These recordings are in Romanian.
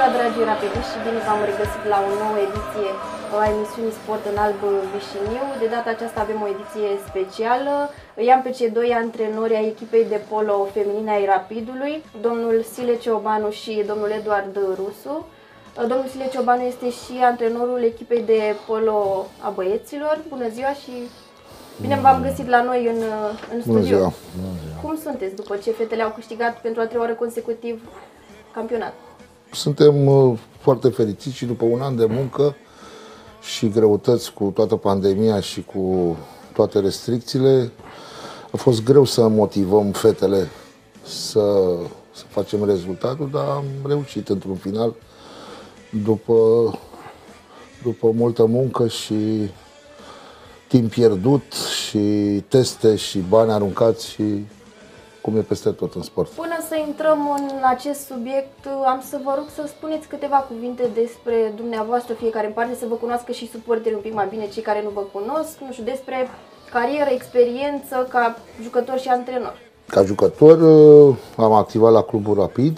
ziua, dragii rapidiști, și bine v-am regăsit la o nouă ediție a emisiunii Sport în Alb Vișiniu. De data aceasta avem o ediție specială. Îi am pe cei doi antrenori ai echipei de polo feminine ai Rapidului, domnul Sile Ciobanu și domnul Eduard Rusu. Domnul Sile Ciobanu este și antrenorul echipei de polo a băieților. Bună ziua și bine v-am găsit la noi în studio. Bună ziua. Cum sunteți după ce fetele au câștigat pentru a treia oară consecutiv campionat? Suntem foarte fericiți și după un an de muncă și greutăți cu toată pandemia și cu toate restricțiile, a fost greu să motivăm fetele să facem rezultatul, dar am reușit într-un final după multă muncă și timp pierdut și teste și bani aruncați și cum e peste tot în sport. Până să intrăm în acest subiect, am să vă rog să spuneți câteva cuvinte despre dumneavoastră, fiecare în parte, să vă cunoască și suporterii un pic mai bine, cei care nu vă cunosc, nu știu, despre carieră, experiență ca jucător și antrenor. Ca jucător am activat la Clubul Rapid,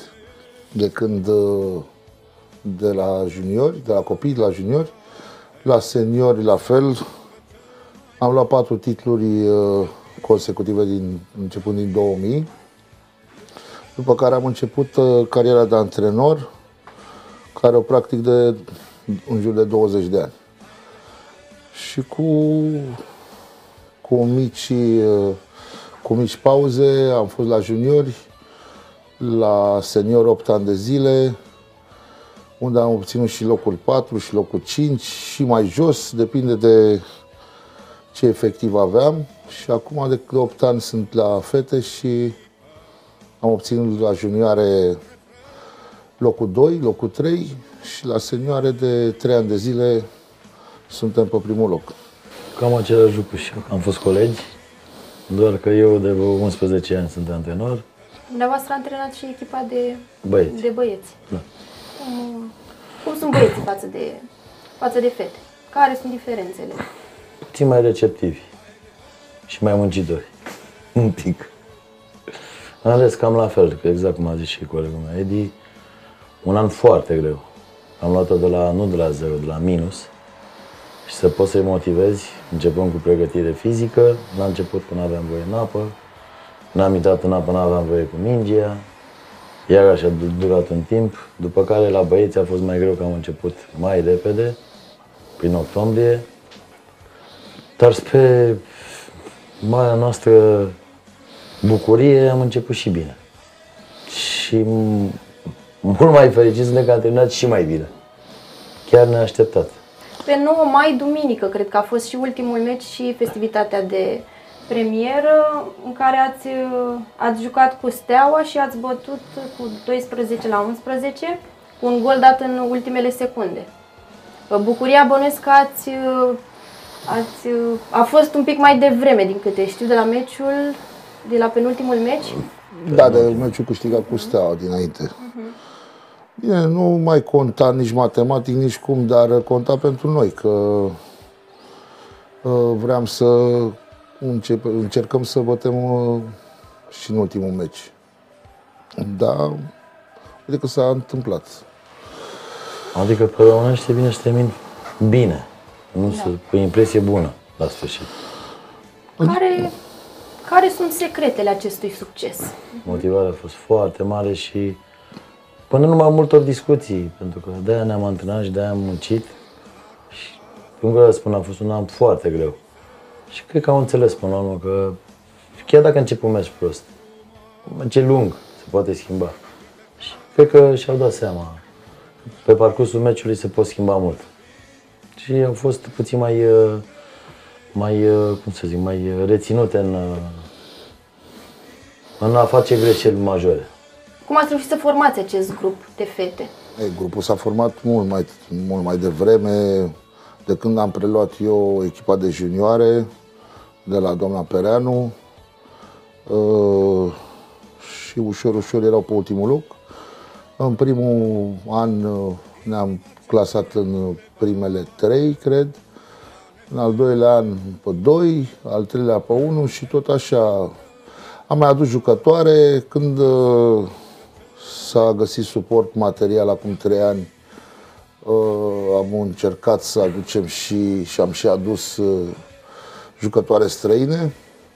de la juniori, de la copii la juniori, la seniori la fel. Am luat 4 titluri consecutive începând din 2000, după care am început cariera de antrenor, care o practic de în jur de 20 de ani. Și cu mici pauze am fost la juniori, la senior 8 ani de zile, unde am obținut și locul 4 și locul 5 și mai jos, depinde de ce efectiv aveam. Și acum de 8 ani sunt la fete și am obținut la junioare locul 2, locul 3 și la senioare de 3 ani de zile suntem pe primul loc. Cam același lucru și eu. Am fost colegi, doar că eu de 11 ani sunt antrenor. Dumneavoastră antrenați și echipa de băieți. Da. Cum sunt băieții față de fete? Care sunt diferențele? Puțin mai receptivi și mai muncitori. Un pic. Am ales cam la fel, că exact cum a zis și colegul meu, Edi, un an foarte greu. Am luat-o nu de la zero, de la minus. Și să poți să-i motivezi, începând cu pregătire fizică. La început, când aveam voie în apă, când am intrat în apă, nu aveam voie cu mingea. Iar așa a durat un timp, după care la băieți a fost mai greu, că am început mai repede, prin octombrie. Dar spre marea noastră bucurie am început și bine. Și mult mai fericit suntem că am terminat și mai bine. Chiar neașteptat. Pe 9 mai, duminică, cred că a fost și ultimul meci și festivitatea de premieră, în care ați jucat cu Steaua și ați bătut cu 12-11, cu un gol dat în ultimele secunde. Bucuria, bănuiesc că a fost un pic mai devreme, din câte știu, de la penultimul meci? Da, de meciul câștigat cu Steaua dinainte. Bine, nu mai conta nici matematic, nici cum, dar conta pentru noi, că vreau să încercăm să bătem și în ultimul meci. Da, uite că s-a întâmplat. Adică pe românește bine să termin bine, nu cu impresie bună la sfârșit. Care sunt secretele acestui succes? Motivarea a fost foarte mare și până numai multor discuții, pentru că de-aia ne-am antrenat și de-aia am muncit. Și, cum vă spun, a fost un an foarte greu. Și cred că au înțeles până la urmă că chiar dacă încep un meci prost, un meci lung, se poate schimba. Și cred că și-au dat seama. Pe parcursul meciului se pot schimba mult. Și au fost puțin mai reținute în a face greșeli majore. Cum ați reușit să formați acest grup de fete? Grupul s-a format mult mai devreme, de când am preluat eu echipa de junioare de la doamna Pereanu și ușor erau pe ultimul loc. În primul an ne-am clasat în primele 3, cred. În al doilea an pe 2, al treilea pe 1 și tot așa. Am mai adus jucătoare. Când S-a găsit suport material acum 3 ani. Am încercat să aducem și am și adus jucătoare străine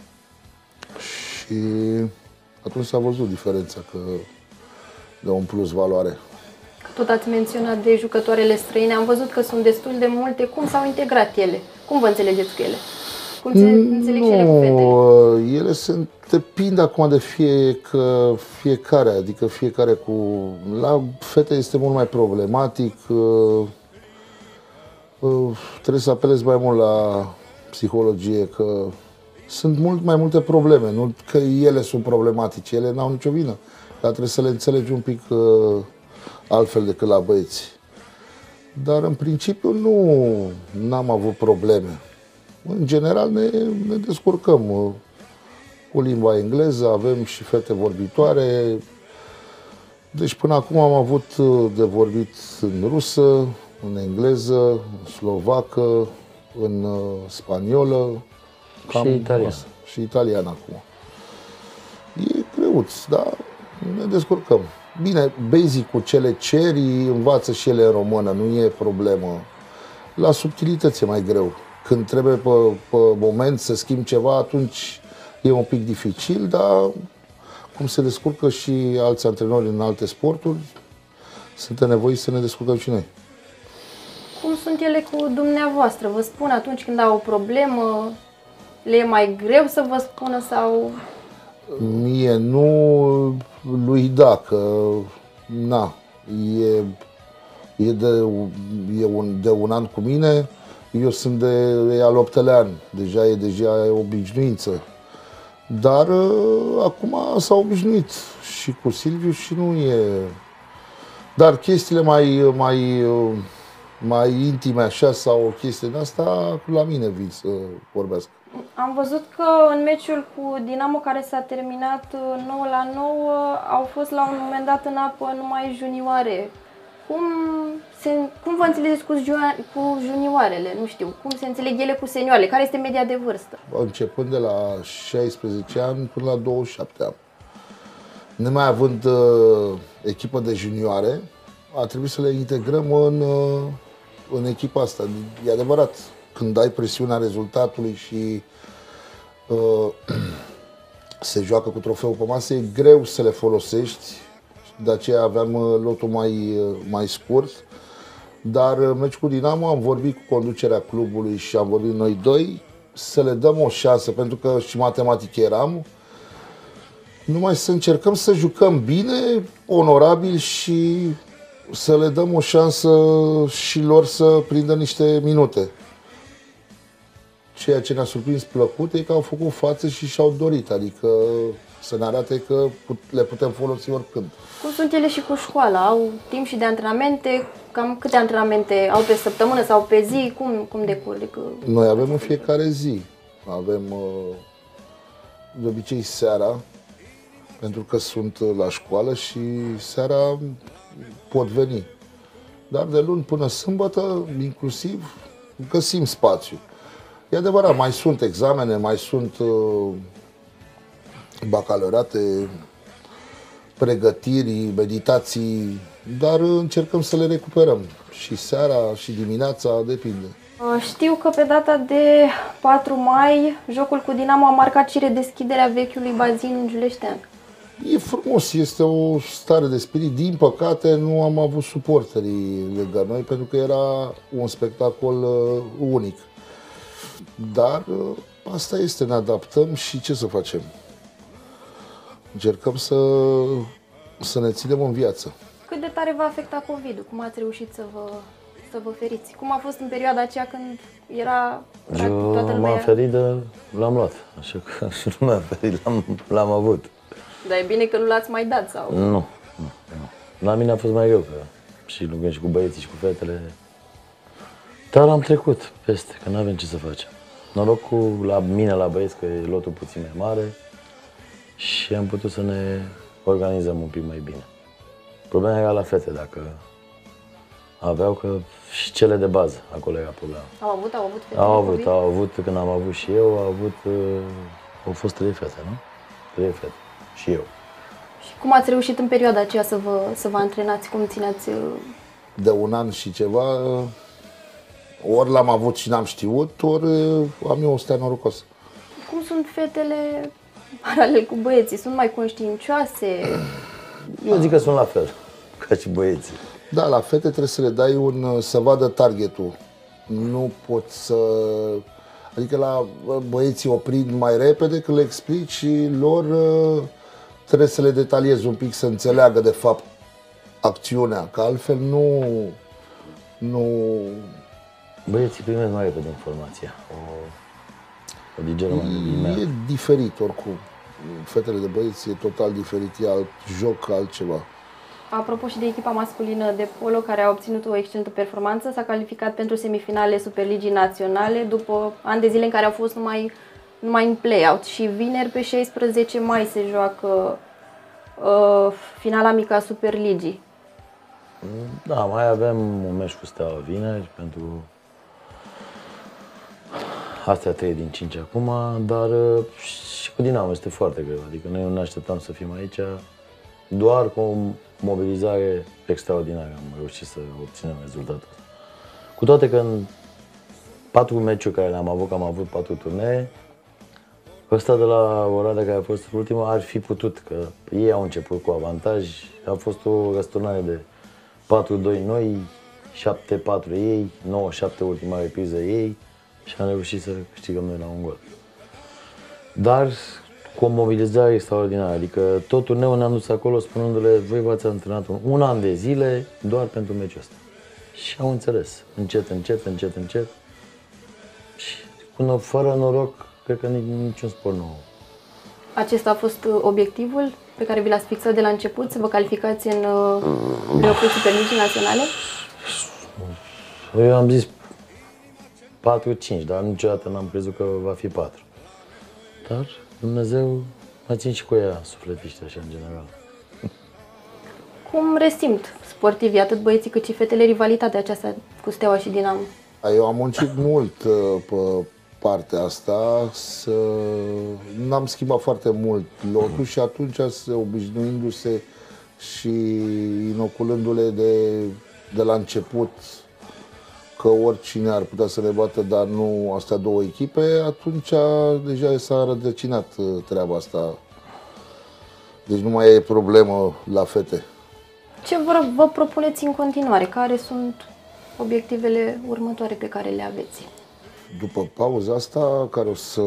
și atunci s-a văzut diferența că dă un plus valoare. Tot ați menționat de jucătoarele străine, am văzut că sunt destul de multe. Cum s-au integrat ele? Cum vă înțelegeți cu ele? Cum înțeleg și ele cu fetele? Ele depind acum de fiecare, adică fiecare cu... La fete este mult mai problematic, trebuie să apelezi mai mult la psihologie, că sunt mult mai multe probleme, nu că ele sunt problematice, ele n-au nicio vină, dar trebuie să le înțelegi un pic altfel decât la băieți. Dar în principiu n-am avut probleme. În general ne descurcăm cu limba engleză, avem și fete vorbitoare. Deci până acum am avut de vorbit în rusă, în engleză, în slovacă, în spaniolă. Și italian. Și italian acum. E greuț, dar ne descurcăm. Bine, basic-ul ce le ceri, învață și ele în română, nu e problemă. La subtilități e mai greu. Când trebuie pe moment să schimbi ceva, atunci e un pic dificil, dar cum se descurcă și alți antrenori în alte sporturi, suntem nevoiți să ne descurcăm și noi. Cum sunt ele cu dumneavoastră? Vă spun atunci când au o problemă, le e mai greu să vă spună sau... Mie nu, lui da, că na, e de un an cu mine, eu sunt de al 8-lea an, deja e obișnuință. Dar acum s-a obișnuit și cu Silviu și nu e... Dar chestiile mai intime așa sau chestii din asta, la mine vin să vorbesc. Am văzut că în meciul cu Dinamo, care s-a terminat 9-9, au fost la un moment dat în apă numai junioare. Cum vă înțelegeți cu junioarele? Nu știu, cum se înțeleg ele cu senioarele? Care este media de vârstă? Începând de la 16 ani până la 27 ani. Nemai având echipă de junioare, a trebuit să le integrăm în echipa asta. E adevărat, când ai presiunea rezultatului și se joacă cu trofeul pe masă, e greu să le folosești. De aceea aveam lotul mai scurt. Dar meciul cu Dinamo am vorbit cu conducerea clubului și am vorbit noi doi să le dăm o șansă, pentru că și matematic eram. Numai să încercăm să jucăm bine, onorabil și să le dăm o șansă și lor să prindă niște minute. Ceea ce ne-a surprins plăcut e că au făcut față și și-au dorit, adică să ne arate că le putem folosi oricând. Cum sunt ele și cu școala? Au timp și de antrenamente? Cam câte antrenamente au pe săptămână sau pe zi? Cum decurg? Noi avem în fiecare zi. Avem de obicei seara, pentru că sunt la școală și seara pot veni. Dar de luni până sâmbătă, inclusiv, găsim spațiu. E adevărat, mai sunt examene, mai sunt bacalaureate, pregătiri, meditații, dar încercăm să le recuperăm. Și seara, și dimineața, depinde. Știu că pe data de 4 mai, jocul cu Dinamo a marcat și redeschiderea vechiului bazin giuleștean. E frumos, este o stare de spirit. Din păcate, nu am avut suporterii lângă noi, pentru că era un spectacol unic. Dar asta este, ne adaptăm și ce să facem? Încercăm să ne ținem în viață. Cât de tare v-a afectat COVID-ul? Cum ați reușit să vă feriți? Cum a fost în perioada aceea când era toată lumea? M-am ferit, l-am luat, așa că și nu m-am ferit, l-am avut. Dar e bine că nu l-ați mai dat, sau? Nu. La mine a fost mai greu, că și lucrăm și cu băieții și cu fetele. Dar am trecut peste, că n-avem ce să facem. Norocul la mine, la băieți, că e lotul puțin mai mare și am putut să ne organizăm un pic mai bine. Problema era la fete, dacă aveau, că și cele de bază, acolo era problema. Au avut fete? Au avut, când am avut și eu, au fost 3 fete, nu? 3 fete, și eu. Și cum ați reușit în perioada aceea să vă antrenați? Cum țineați? De un an și ceva, ori l-am avut și n-am știut, ori am eu o stea norocos. Cum sunt fetele paralel cu băieții? Sunt mai conștiincioase? Eu zic că sunt la fel, ca și băieții. Da, la fete trebuie să le dai să vadă targetul. Nu poți să... Adică la băieții o prind mai repede când le explici și lor trebuie să le detaliezi un pic, să înțeleagă de fapt acțiunea, că altfel nu... Băieții primesc mai repede informația. O digeră mai imediat. E diferit oricum. Fetele de băieți e total diferit, e alt joc, altceva. Apropo și de echipa masculină de polo, care a obținut o excelentă performanță, s-a calificat pentru semifinale Superligii Naționale după ani de zile în care au fost numai în play-out. Și vineri, pe 16 mai, se joacă finala mică a Superligii. Da, mai avem un meci cu Steaua vineri pentru... Astea 3 din 5 acum, dar și cu Dinamo este foarte greu. Adică noi nu ne așteptam să fim aici. Doar cu o mobilizare extraordinară am reușit să obținem rezultatul. Cu toate că în 4 meciuri care le-am avut, că am avut 4 turnee, ăsta de la Oradea, care a fost ultima, ar fi putut, că ei au început cu avantaj. A fost o răsturnare de 4-2 noi, 7-4 ei, 9-7 ultima repriză ei și am reușit să câștigăm noi la un gol. Dar cu o mobilizare extraordinară, adică tot turneul ne-am dus acolo spunându-le: voi v-ați antrenat un an de zile doar pentru meciul ăsta. Și au înțeles, încet, încet. Și fără noroc, cred că niciun sport nu. Acesta a fost obiectivul pe care vi l-ați fixat de la început, să vă calificați în play-off-ul Superligii Naționale? Eu am zis 4-5, dar niciodată n-am crezut că va fi 4. Dar Dumnezeu mă țin și cu ea sufletiște, așa, în general. Cum resimt sportivii, atât băieții cât și fetele, rivalitatea aceasta cu Steaua și Dinamo? Eu am muncit mult pe partea asta, n-am schimbat foarte mult lotul și atunci, obișnuindu-se și inoculându-le de la început că oricine ar putea să le bată, dar nu astea două echipe, atunci deja s-a rădăcinat treaba asta. Deci nu mai e problemă la fete. Ce vă propuneți în continuare? Care sunt obiectivele următoare pe care le aveți? După pauza asta, care o să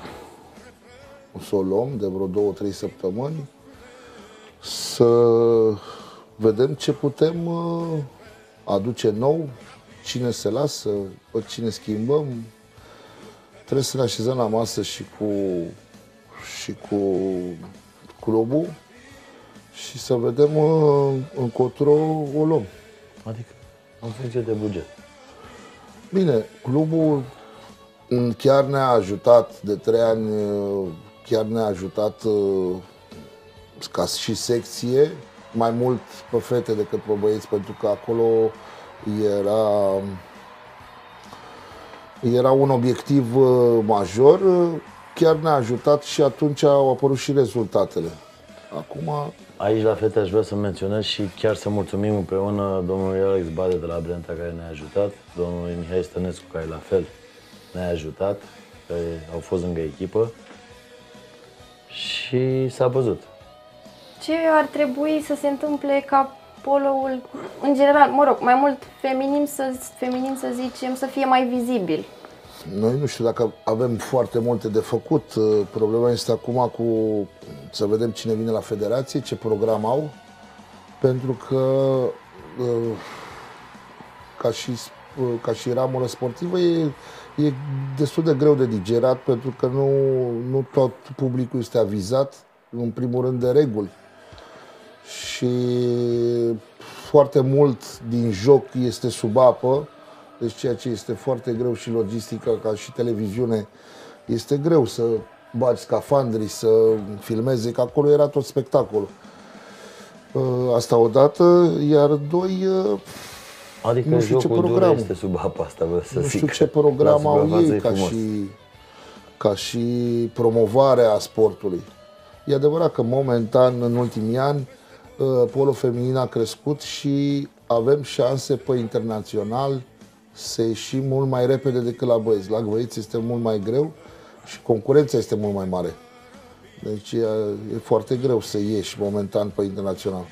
o luăm de vreo 2-3 săptămâni, să vedem ce putem aduce nou, cine se lasă, pe cine schimbăm. Trebuie să ne așezăm la masă și cu clubul și să vedem încotro o luăm. Adică în funcție de buget. Bine, clubul chiar ne-a ajutat de 3 ani, chiar ne-a ajutat ca și secție, mai mult pe fete decât pe băieți, pentru că acolo era un obiectiv major, chiar ne-a ajutat și atunci au apărut și rezultatele. Acum... Aici la fete aș vrea să menționez și chiar să mulțumim împreună domnului Alex Bade de la Brenta, care ne-a ajutat, domnului Mihai Stănescu, care la fel ne-a ajutat, care au fost lângă echipă și s-a văzut. Ce ar trebui să se întâmple ca polo-ul, în general, mă rog, mai mult feminin să zicem, să fie mai vizibil? Noi nu știu dacă avem foarte multe de făcut. Problema este acum să vedem cine vine la federație, ce program au, pentru că ca și ramură sportivă e destul de greu de digerat, pentru că nu tot publicul este avizat, în primul rând, de reguli. Și foarte mult din joc este sub apă, deci ceea ce este foarte greu și logistica, ca și televiziune, este greu să bagi scafandri, să filmeze, că acolo era tot spectacolul. Asta odată, iar doi, adică nu știu ce program este sub apă, asta vă să nu știu zic. ce program au ei ca și promovarea sportului. E adevărat că momentan, în ultimii ani, polo feminin a crescut și avem șanse pe internațional să ieșim mult mai repede decât la băieți. La băieți este mult mai greu și concurența este mult mai mare. Deci e foarte greu să ieși momentan pe internațional.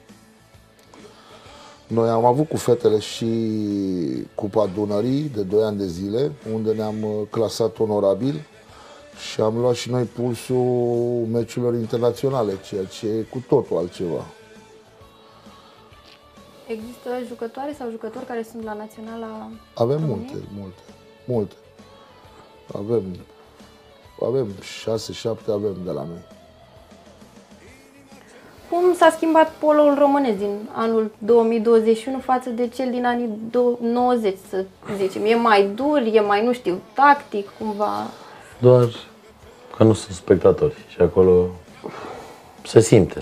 Noi am avut cu fetele și Cupa Dunării de 2 ani de zile, unde ne-am clasat onorabil și am luat și noi pulsul meciurilor internaționale, ceea ce e cu totul altceva. Există jucătoare sau jucători care sunt la naționala Avem României? multe. Avem 6-7 avem de la noi. Cum s-a schimbat poloul românesc din anul 2021 față de cel din anii 90, să zicem? E mai dur, e mai, nu știu, tactic, cumva? Doar că nu sunt spectatori și acolo se simte,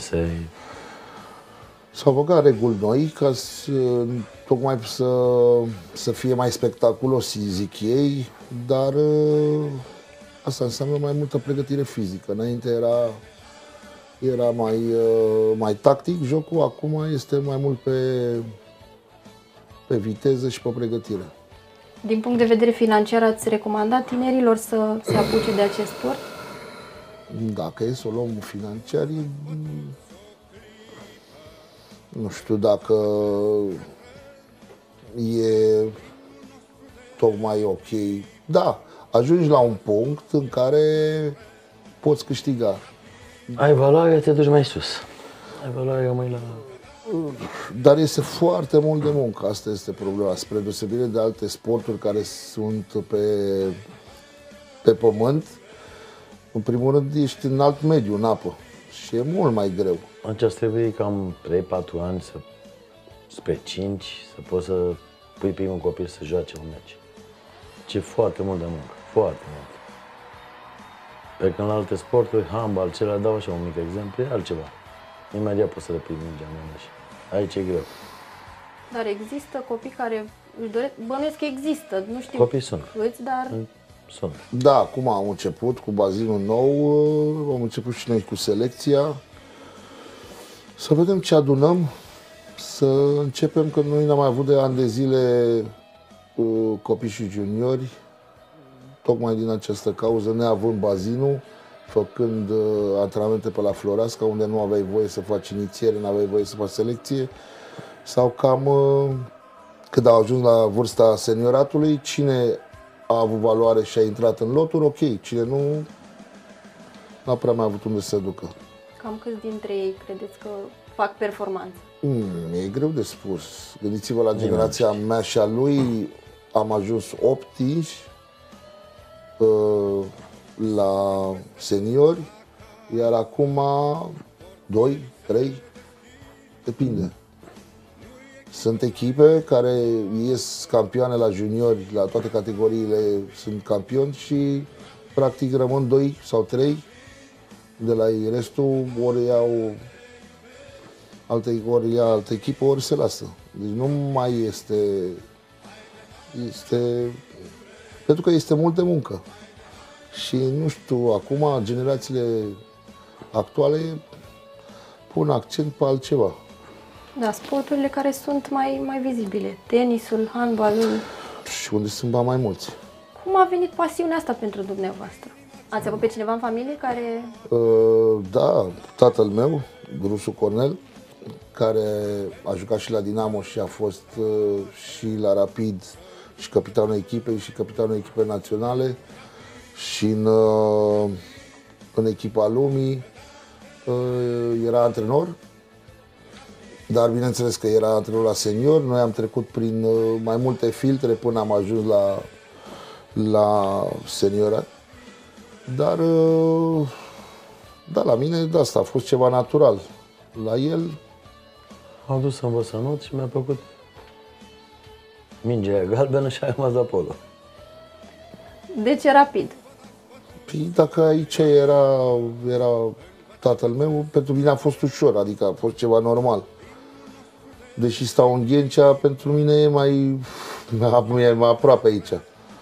S-au băgat reguli noi ca tocmai să fie mai spectaculos, zic ei, dar asta înseamnă mai multă pregătire fizică. Înainte era mai tactic jocul, acum este mai mult pe viteză și pe pregătire. Din punct de vedere financiar, ați recomandat tinerilor să se apuce de acest sport? Dacă e să o luăm financiar, nu știu dacă e tocmai ok. Da, ajungi la un punct în care poți câștiga. ai valoare, te duci mai sus. Ai valoare, mai la... Dar este foarte mult de muncă, asta este problema, spre deosebire de alte sporturi care sunt pe pământ. În primul rând ești în alt mediu, în apă și e mult mai greu. Atunci trebuie cam 3-4 ani, spre 5, să poți să pui primul copil să joace un meci. Ce foarte mult de muncă, foarte mult. Pe când la alte sporturi, handbal, cele dau așa un mic exemplu, e altceva. Imediat poți să le pui mingea în mână și aici e greu. Dar există copii care își doresc, bănuiesc că există, nu știu Copii sunt. câți, dar Sunt. Da, acum am început cu bazinul nou, am început și noi cu selecția. Să vedem ce adunăm, să începem, că noi n-am mai avut de ani de zile copii și juniori, tocmai din această cauză, neavând bazinul, făcând antrenamente pe la Floreasca, unde nu aveai voie să faci inițiere, nu aveai voie să faci selecție, sau cam când au ajuns la vârsta senioratului, cine a avut valoare și a intrat în loturi, ok, cine nu, n-a prea mai avut unde să se ducă. cam câți dintre ei credeți că fac performanță? E greu de spus. Gândiți-vă la generația mea și a lui, am ajuns 8 la seniori, iar acum 2, 3, depinde. Sunt echipe care ies campioane la juniori, la toate categoriile sunt campioni și practic rămân 2 sau 3 de la ei. Restul ori iau altă echipă, ori se lasă. Deci nu mai este pentru că este multă muncă. Și nu știu, acum generațiile actuale pun accent pe altceva. Da, sporturile care sunt mai vizibile, tenisul, handbalul. Și unde sunt bani mai mulți. Cum a venit pasiunea asta pentru dumneavoastră? Ați avut pe cineva în familie care... Da, tatăl meu, Grusu Cornel, care a jucat și la Dinamo și a fost și la Rapid și capitanul echipei și capitanul echipei naționale și în echipa lumii era antrenor, dar bineînțeles că era antrenor la senior. Noi am trecut prin mai multe filtre până am ajuns la seniorat. Dar da, la mine de asta a fost ceva natural. La el Am dus să învăț să not și mi-a plăcut mingea galbenă și a rămas la polo. De ce Rapid? Păi dacă aici era tatăl meu, pentru mine a fost ușor, adică a fost ceva normal. Deși stau în Ghencea, pentru mine e mai aproape aici.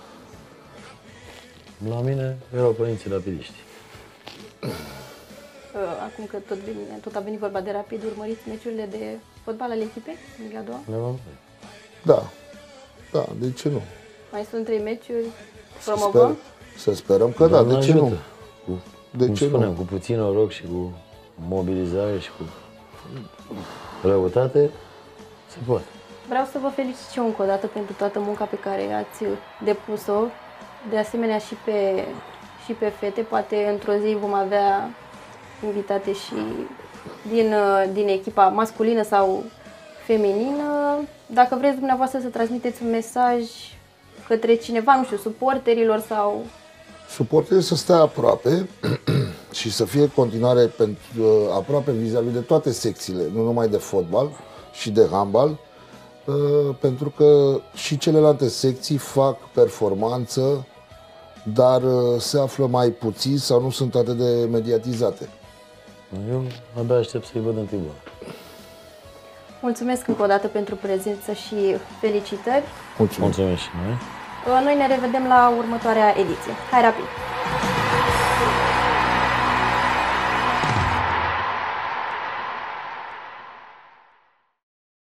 La mine erau părinții rapidiști. acum că tot a venit vorba de Rapid, urmăriți meciurile de fotbal ale echipei în Liga 2? Da, da, de ce nu? Mai sunt 3 meciuri, promovăm? Să sperăm că da, de ce nu? De ce spuneam, nu? Cu puțin noroc și cu mobilizare și cu răutate, se poate. Vreau să vă felicit și eu încă o dată pentru toată munca pe care ați depus-o, de asemenea și pe fete. Poate într-o zi vom avea invitate și din echipa masculină sau feminină. Dacă vreți dumneavoastră să transmiteți un mesaj către cineva, nu știu, suporterilor sau... Suporterii să stea aproape și să fie în continuare aproape vis-a-vis de toate secțiile, nu numai de fotbal și de handbal, pentru că și celelalte secții fac performanță, dar se află mai puțin sau nu sunt atât de mediatizate. Eu abia aștept să-i văd în tribună. Mulțumesc încă o dată pentru prezență și felicitări. Mulțumesc. Mulțumesc și noi. Noi ne revedem la următoarea ediție. Hai Rapid!